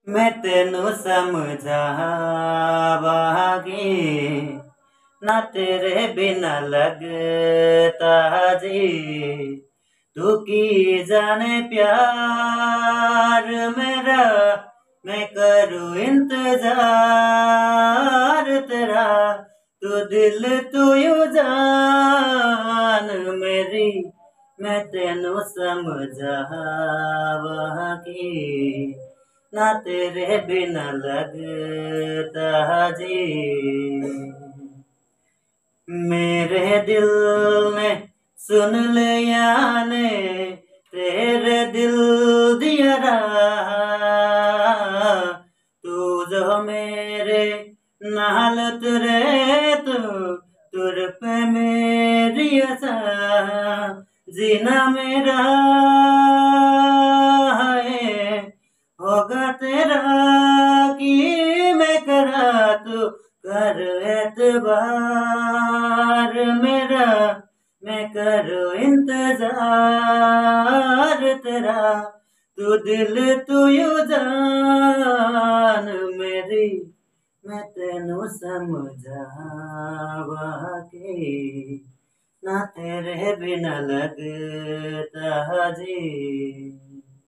मैं तेनू समझावांगी ना तेरे बिना लगता जी। तू की जाने प्यार मेरा, मैं करूँ इंतजार तेरा। तू दिल तू यू जान मेरी, मैं तेनू समझावांगी ना तेरे बिना लगता जी। मेरे दिल ने सुन लिया ने तेरे दिल दिया राह। तू जो मेरे नाल तुरे तू तुर पे मेरी आशा। जीना मेरा है होगा तेरा कि मैं करा तू कर एतबार मेरा। मैं करूँ इंतजार तेरा। तू दिल तू यू जान मेरी, मैं तेनू समझावांगी ना तेरे बिना लगता जी।